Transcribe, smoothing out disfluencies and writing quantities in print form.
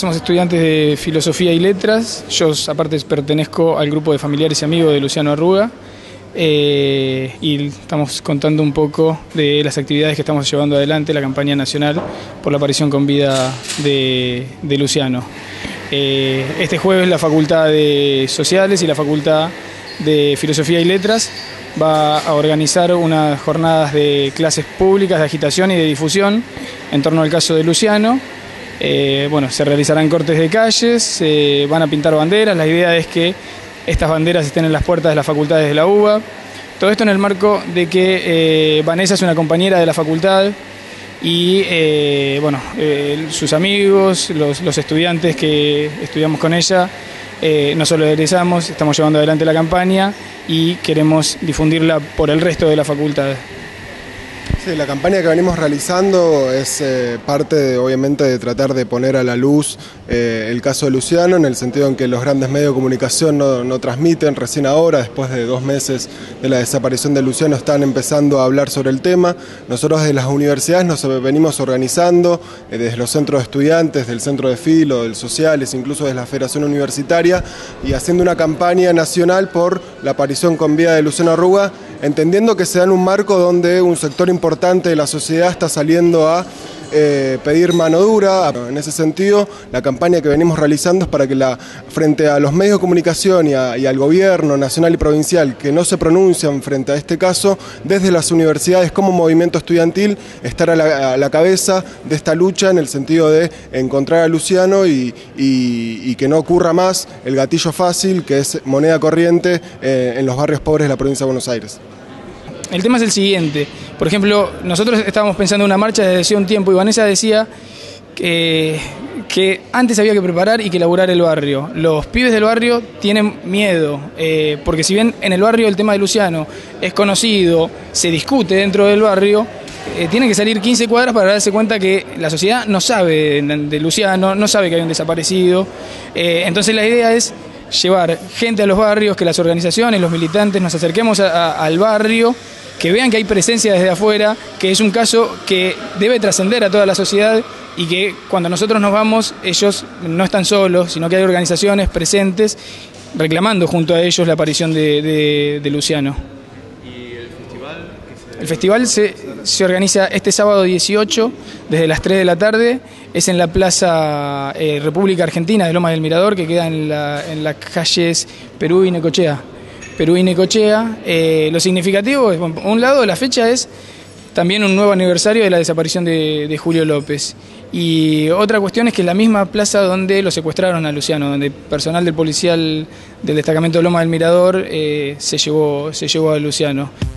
somos estudiantes de Filosofía y Letras. Yo, aparte, pertenezco al grupo de familiares y amigos de Luciano Arruga. Y estamos contando un poco de las actividades que estamos llevando adelante, la campaña nacional por la aparición con vida de Luciano. Este jueves la Facultad de Sociales y la Facultad de Filosofía y Letras va a organizar unas jornadas de clases públicas de agitación y de difusión en torno al caso de Luciano. Se realizarán cortes de calles, se van a pintar banderas. La idea es que estas banderas estén en las puertas de las facultades de la UBA. Todo esto en el marco de que Vanessa es una compañera de la facultad y sus amigos, los estudiantes que estudiamos con ella, nos solidarizamos, estamos llevando adelante la campaña y queremos difundirla por el resto de la facultad. Sí, la campaña que venimos realizando es parte, obviamente, de tratar de poner a la luz el caso de Luciano, en el sentido en que los grandes medios de comunicación no transmiten. Recién ahora, después de 2 meses de la desaparición de Luciano, están empezando a hablar sobre el tema. Nosotros desde las universidades nos venimos organizando, desde los centros de estudiantes, del Centro de Filo, del Sociales, incluso desde la Federación Universitaria, y haciendo una campaña nacional por la aparición con vida de Luciano Arruga, entendiendo que se da en un marco donde un sector importante de la sociedad está saliendo a pedir mano dura. En ese sentido, la campaña que venimos realizando es para que frente a los medios de comunicación y al gobierno nacional y provincial que no se pronuncian frente a este caso, desde las universidades como movimiento estudiantil, estar a la cabeza de esta lucha en el sentido de encontrar a Luciano y que no ocurra más el gatillo fácil, que es moneda corriente en los barrios pobres de la provincia de Buenos Aires. El tema es el siguiente. Por ejemplo, nosotros estábamos pensando en una marcha desde hace un tiempo y Vanessa decía que antes había que preparar y que elaborar el barrio. Los pibes del barrio tienen miedo, porque si bien en el barrio el tema de Luciano es conocido, se discute dentro del barrio, tienen que salir 15 cuadras para darse cuenta que la sociedad no sabe de Luciano, no sabe que hay un desaparecido. Entonces la idea es llevar gente a los barrios, que las organizaciones, los militantes nos acerquemos al barrio, que vean que hay presencia desde afuera, que es un caso que debe trascender a toda la sociedad y que cuando nosotros nos vamos, ellos no están solos, sino que hay organizaciones presentes reclamando junto a ellos la aparición de Luciano. ¿Y el festival? El festival se organiza este sábado 18 desde las 3 de la tarde. Es en la Plaza República Argentina de Lomas del Mirador, que queda en las calles Perú y Necochea. Lo significativo es, por un lado, la fecha es también un nuevo aniversario de la desaparición de Julio López. Y otra cuestión es que es la misma plaza donde lo secuestraron a Luciano, donde personal del policial del destacamento de Lomas del Mirador se llevó a Luciano.